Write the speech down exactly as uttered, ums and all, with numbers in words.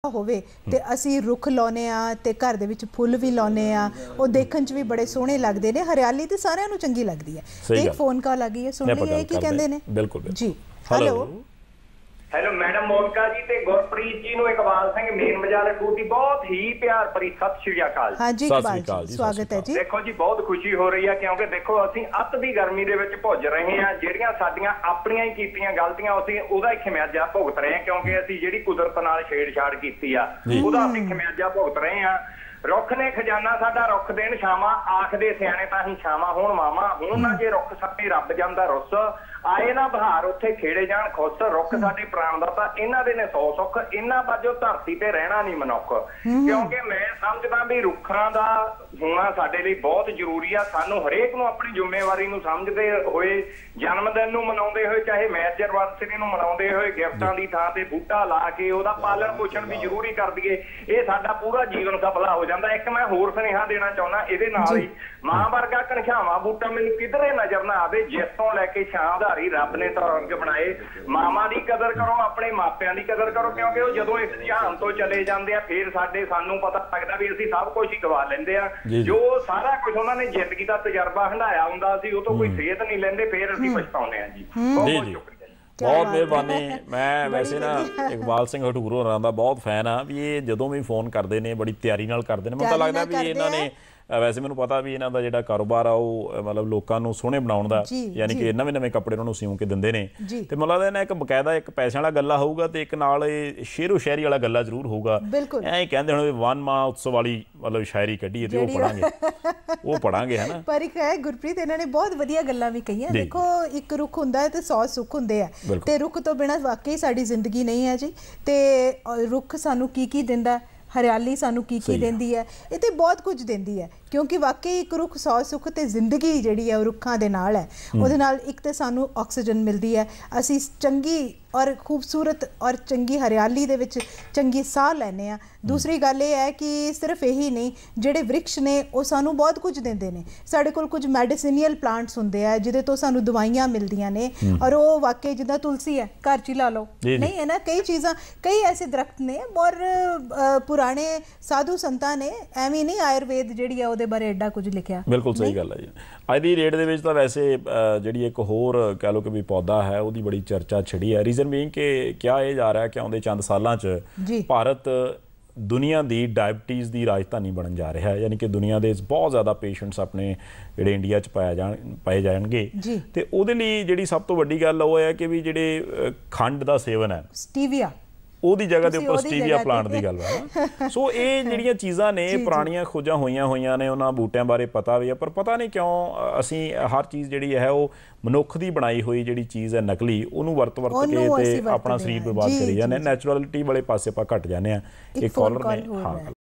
ਹੋਵੇ ਤੇ ਅਸੀਂ ਰੁੱਖ ਲਾਉਨੇ ਆ ਤੇ ਘਰ ਦੇ ਵਿੱਚ ਫੁੱਲ ਵੀ ਲਾਉਨੇ ਆ, ਉਹ ਦੇਖਣ ਚ ਵੀ ਬੜੇ ਸੋਹਣੇ ਲੱਗਦੇ ਨੇ। ਹਰਿਆਲੀ ਤੇ ਸਾਰਿਆਂ ਨੂੰ ਚੰਗੀ ਲੱਗਦੀ ਹੈ। ਇੱਕ ਫੋਨ ਕਾਲ ਆ ਗਈ ਹੈ, ਸੁਣ ਲਈਏ ਕੀ ਕਹਿੰਦੇ ਨੇ। ਬਿਲਕੁਲ ਜੀ, ਹੈਲੋ ਹੈਲੋ ਮੈਡਮ ਮੋਨਕਾ ਜੀ ਤੇ ਗੁਰਪ੍ਰੀਤ ਜੀ ਨੂੰ ਇਕਬਾਲ ਸਿੰਘ ਮੇਨ ਬਾਜ਼ਾਰ ਟੂਟੀ ਬਹੁਤ ਹੀ ਪਿਆਰ ਭਰੀ ਸਤਿ ਸ਼੍ਰੀ ਅਕਾਲ। ਹਾਂ ਜੀ ਇਕਬਾਲ ਜੀ, ਸਵਾਗਤ ਹੈ ਜੀ। ਦੇਖੋ ਜੀ ਬਹੁਤ ਖੁਸ਼ੀ ਹੋ ਰਹੀ ਹੈ ਕਿਉਂਕਿ ਦੇਖੋ ਅਸੀਂ ਅੱਤ ਦੀ ਗਰਮੀ ਦੇ ਵਿੱਚ ਭੁੱਜ ਰਹੇ ਹਾਂ। ਜਿਹੜੀਆਂ ਸਾਡੀਆਂ ਆਪਣੀਆਂ ਹੀ ਕੀਤੀਆਂ ਗਲਤੀਆਂ ਅਸੀਂ ਉਹਦਾ ਹੀ ਖਮਿਆਜਾ ਭੁਗਤ ਰਹੇ ਹਾਂ ਕਿਉਂਕਿ ਅਸੀਂ ਜਿਹੜੀ ਕੁਦਰਤ ਨਾਲ ਛੇੜਛਾੜ ਕੀਤੀ ਆ ਉਹਦਾ ਅਸੀਂ ਖਮਿਆਜਾ ਭੁਗਤ ਰਹੇ ਹਾਂ। ਰੁੱਖ ਨੇ ਖਜ਼ਾਨਾ ਸਾਡਾ, ਰੁੱਖ ਦੇਣ ਛਾਵਾਂ, ਆਖਦੇ ਸਿਆਣੇ ਤਾਂ ਹੀ ਛਾਵਾਂ ਹੁਣ ਮਾਵਾਂ। ਹੁਣ ਨਾ ਜੇ ਰੁੱਖ ਸੱਪੇ ਰੱਬ ਜਾਂਦਾ ਰੁੱਸ, ਆਏ ਨਾ ਬਹਾਰ ਉੱਥੇ ਖੇੜੇ ਜਾਣ ਖੁੱਸ। ਰੁੱਖ ਸਾਡੇ ਪ੍ਰਾਣ ਦਾ ਤਾਂ ਇਹਨਾਂ ਦੇ ਨੇ ਸੌ ਸੁੱਖ, ਇਹਨਾਂ ਬਾਝੋਂ ਧਰਤੀ ਤੇ ਰਹਿਣਾ ਨਹੀਂ ਮਨੁੱਖ। ਕਿਉਂਕਿ ਮੈਂ ਸਮਝਦਾ ਵੀ ਰੁੱਖਾਂ ਦਾ ਹੋਣਾ ਸਾਡੇ ਲਈ ਬਹੁਤ ਜ਼ਰੂਰੀ ਆ। ਸਾਨੂੰ ਹਰੇਕ ਨੂੰ ਆਪਣੀ ਜ਼ਿੰਮੇਵਾਰੀ ਨੂੰ ਸਮਝਦੇ ਹੋਏ, ਜਨਮ ਦਿਨ ਨੂੰ ਮਨਾਉਂਦੇ ਹੋਏ, ਚਾਹੇ ਮੈਰਿਜ ਐਨਵਰਸਰੀ ਨੂੰ ਮਨਾਉਂਦੇ ਹੋਏ, ਗਿਫਟਾਂ ਦੀ ਥਾਂ ਤੇ ਬੂਟਾ ਲਾ ਕੇ ਉਹਦਾ ਪਾਲਣ ਪੋਸ਼ਣ ਵੀ ਜ਼ਰੂਰੀ ਕਰ ਦਈਏ। ਇਹ ਸਾਡਾ ਪੂਰਾ ਜੀਵਨ ਸਫਲਾ ਹੋ ਜਾਂਦਾ। ਇੱਕ ਮੈਂ ਹੋਰ ਸੁਨੇਹਾ ਦੇਣਾ ਚਾਹੁੰਦਾ ਇਹਦੇ ਨਾਲ ਹੀ, ਮਾਂ ਵਰਗਾ ਘਣਸ਼ਾਵਾਂ ਬੂਟਾ ਮੈਨੂੰ ਕਿਧਰੇ ਨਜ਼ਰ ਨਾ ਆਵੇ, ਜਿਸ ਤੋਂ ਲੈ ਕੇ ਛਾਂ ਉਧਾਰੀ ਰੱਬ ਨੇ ਤਾਂ ਰੰਗ ਬਣਾਏ। ਮਾਵਾਂ ਦੀ ਕਦਰ ਕਰੋ, ਆਪਣੇ ਮਾਪਿਆਂ ਦੀ ਕਦਰ ਕਰੋ ਕਿਉਂਕਿ ਉਹ ਜਦੋਂ ਇਸ ਜਹਾਨ ਤੋਂ ਚਲੇ ਜਾਂਦੇ ਆ ਫਿਰ ਸਾਡੇ ਸਾਨੂੰ ਪਤਾ ਲੱਗਦਾ ਵੀ ਅਸੀਂ ਸਭ ਕੁਝ ਹੀ ਗਵਾ ਲੈਂਦੇ ਆ। ਜੋ ਸਾਰਾ ਕੁਝ ਉਹਨਾਂ ਨੇ ਜ਼ਿੰਦਗੀ ਦਾ ਤਜਰਬਾ ਹੰਢਾਇਆ ਹੁੰਦਾ ਸੀ ਉਹ ਤੋਂ ਕੋਈ ਸੇਧ ਨਹੀਂ ਲੈਂਦੇ, ਫਿਰ ਅਸੀਂ ਪਛਤਾਉਂਦੇ ਆ ਜੀ। ਬਹੁਤ ਸ਼ੁਕਰੀਆ, ਬਹੁਤ ਮਿਹਰਬਾਨੀ। ਮੈਂ ਵੈਸੇ ਨਾ ਇਕਬਾਲ ਸਿੰਘ ਹਟੂਰ ਹੋਰਾਂ ਦਾ ਬਹੁਤ ਫੈਨ ਆ ਵੀ ਇਹ ਜਦੋਂ ਵੀ ਫੋਨ ਕਰਦੇ ਨੇ ਬੜੀ ਤਿਆਰੀ ਨਾਲ ਕਰਦੇ ਨੇ। ਮੈਨੂੰ ਤਾਂ ਲੱਗਦਾ ਵੀ ਇਹਨਾਂ ਨੇ ਵੈਸੇ ਮੈਨੂੰ ਪਤਾ ਵੀ ਇਹਨਾਂ ਦਾ ਜਿਹੜਾ ਕਾਰੋਬਾਰ ਆ ਉਹ ਮਤਲਬ ਲੋਕਾਂ ਨੂੰ ਸੋਹਣੇ ਬਣਾਉਣ ਦਾ, ਯਾਨੀ ਕਿ ਨਵੇਂ ਨਵੇਂ ਕੱਪੜੇ ਉਹਨਾਂ ਨੂੰ ਸਿਉਂ ਕੇ ਦਿੰਦੇ ਨੇ। ਤੇ ਮੈਨੂੰ ਲੱਗਦਾ ਇਹਨਾਂ ਇੱਕ ਬਕਾਇਦਾ ਇੱਕ ਪੈਸਿਆਂ ਵਾਲਾ ਗੱਲਾ ਹੋਊਗਾ ਤੇ ਇੱਕ ਨਾਲ ਇਹ ਸ਼ੇਰੋ ਸ਼ਾਇਰੀ ਵਾਲਾ ਗੱਲਾ ਜ਼ਰੂਰ ਹੋਊਗਾ। ਐਂ ਕਹਿੰਦੇ ਹੁਣ ਵਨ ਮਾਹ ਉਤਸਵ ਵਾਲੀ ਮਤਲਬ ਸ਼ਾਇਰੀ ਕੱਢੀਏ ਤੇ ਉਹ ਪੜਾਂਗੇ ਉਹ ਪੜਾਂਗੇ ਹੈ ਨਾ। ਪਰ ਇੱਕ ਹੈ ਗੁਰਪ੍ਰੀਤ, ਇਹਨਾਂ ਨੇ ਬਹੁਤ ਵਧੀਆ ਗੱਲਾਂ ਵੀ ਕਹੀਆਂ। ਦੇਖੋ ਇੱਕ ਰੁੱਖ ਹੁੰਦਾ ਹੈ ਤੇ ਸੌ ਸੁੱਖ ਹੁੰਦੇ ਆ ਤੇ ਰੁੱਖ ਤੋਂ ਬਿਨਾਂ ਵਾਕਈ ਸਾਡੀ ਜ਼ਿੰਦਗੀ ਨਹੀਂ ਹੈ ਜੀ। ਤੇ ਰੁੱਖ ਸਾਨੂੰ ਕੀ ਕੀ ਦਿੰਦਾ, ਹਰਿਆਲੀ ਸਾਨੂੰ ਕੀ ਕੀ ਦਿੰਦੀ ਹੈ, ਇਹ ਤੇ ਬਹੁਤ ਕੁਝ ਦਿੰਦੀ ਹੈ ਕਿਉਂਕਿ ਵਾਕਈ ਇੱਕ ਰੁੱਖ ਸੌ ਸੁੱਖ ਤੇ ਜ਼ਿੰਦਗੀ ਜਿਹੜੀ ਹੈ ਉਹ ਰੁੱਖਾਂ ਦੇ ਨਾਲ ਹੈ। ਉਹਦੇ ਨਾਲ ਇੱਕ ਤਾਂ ਸਾਨੂੰ ਆਕਸੀਜਨ ਮਿਲਦੀ ਹੈ, ਅਸੀਂ ਚੰਗੀ ਔਰ ਖੂਬਸੂਰਤ ਔਰ ਚੰਗੀ ਹਰਿਆਲੀ ਦੇ ਵਿੱਚ ਚੰਗੀ ਸਾਹ ਲੈਂਦੇ ਹਾਂ। ਦੂਸਰੀ ਗੱਲ ਇਹ ਹੈ ਕਿ ਸਿਰਫ ਇਹੀ ਨਹੀਂ, ਜਿਹੜੇ ਵ੍ਰਿਕਸ਼ ਨੇ ਉਹ ਸਾਨੂੰ ਬਹੁਤ ਕੁਝ ਦਿੰਦੇ ਨੇ। ਸਾਡੇ ਕੋਲ ਕੁਝ ਮੈਡੀਸਿਨੀਅਲ ਪਲਾਂਟਸ ਹੁੰਦੇ ਆ ਜਿਹਦੇ ਤੋਂ ਸਾਨੂੰ ਦਵਾਈਆਂ ਮਿਲਦੀਆਂ ਨੇ ਔਰ ਉਹ ਵਾਕਈ ਜਿੱਦਾਂ ਤੁਲਸੀ ਹੈ ਘਰ 'ਚ ਹੀ ਲਾ ਲਓ, ਨਹੀਂ ਹੈ ਨਾ। ਕਈ ਚੀਜ਼ਾਂ, ਕਈ ਐਸੇ ਦਰਖਤ ਨੇ ਔਰ ਪੁਰਾਣੇ ਸਾਧੂ ਸੰਤਾਂ ਨੇ ਐਵੇਂ ਨਹੀਂ ਆਯੁਰਵੇਦ ਜਿਹੜੀ ਆ ਉਹਦੇ ਬਾਰੇ ਐਡਾ ਕੁਝ ਲਿਖਿਆ। ਬਿਲਕੁਲ ਸਹੀ ਗੱਲ ਹੈ ਜੀ। ਅੱਜ ਦੀ ਡੇਟ ਦੇ ਵਿੱਚ ਤਾਂ ਵੈਸੇ ਜਿਹੜੀ ਇੱਕ ਹੋਰ ਕਹਿ ਲਓ ਕਿ ਵੀ ਪੌਦਾ ਹੈ ਉਹਦੀ ਬੜੀ ਚਰਚਾ ਛਿੜੀ ਹੈ। ਰੀਜ਼ਨ ਬੀਇੰਗ ਕਿ ਕਿਹਾ ਇਹ ਜਾ ਰਿਹਾ ਕਿ ਆਉਂਦੇ ਚੰਦ ਸਾਲਾਂ 'ਚ ਭਾਰਤ ਦੁਨੀਆ ਦੀ ਡਾਇਬਟੀਜ਼ ਦੀ ਰਾਜਧਾਨੀ ਬਣਨ ਜਾ ਰਿਹਾ ਹੈ। ਯਾਨੀ ਕਿ ਦੁਨੀਆ ਦੇ ਬਹੁਤ ਜ਼ਿਆਦਾ ਪੇਸ਼ੈਂਟਸ ਆਪਣੇ ਜਿਹੜੇ ਇੰਡੀਆ 'ਚ ਪਾਇਆ ਜਾਣ ਪਾਏ ਜਾਣਗੇ ਤੇ ਉਹਦੇ ਲਈ ਜਿਹੜੀ ਸਭ ਤੋਂ ਵੱਡੀ ਗੱਲ ਉਹ ਹੈ ਕਿ ਵੀ ਜਿਹੜੇ ਖੰਡ ਦਾ ਸੇਵਨ ਹੈ, ਸਟੀਵੀਆ, ਉਹਦੀ ਜਗ੍ਹਾ ਦੇ ਉੱਪਰ ਸਟੀਵੀਆ ਪਲਾਂਟ ਦੀ ਗੱਲ ਹੈ। ਸੋ ਇਹ ਜਿਹੜੀਆਂ ਚੀਜ਼ਾਂ ਨੇ ਪੁਰਾਣੀਆਂ ਖੋਜਾਂ ਹੋਈਆਂ ਹੋਈਆਂ ਨੇ, ਉਹਨਾਂ ਬੂਟਿਆਂ ਬਾਰੇ ਪਤਾ ਵੀ ਹੈ, ਪਰ ਪਤਾ ਨਹੀਂ ਕਿਉਂ ਅਸੀਂ ਹਰ ਚੀਜ਼ ਜਿਹੜੀ ਹੈ ਉਹ ਮਨੁੱਖ ਦੀ ਬਣਾਈ ਹੋਈ ਜਿਹੜੀ ਚੀਜ਼ ਹੈ ਨਕਲੀ, ਉਹਨੂੰ ਵਰਤ ਵਰਤ ਕੇ ਤੇ ਆਪਣਾ ਸਰੀਰ ਬਰਬਾਦ ਕਰੀ ਜਾਂਦੇ। ਨੈਚੁਰਲਿਟੀ ਵਾਲੇ ਪਾਸੇ ਆਪਾਂ ਘੱਟ ਜਾਂਦੇ ਹਾਂ। ਇੱਕ ਕਾਲਰ ਨੇ, ਹਾਂ।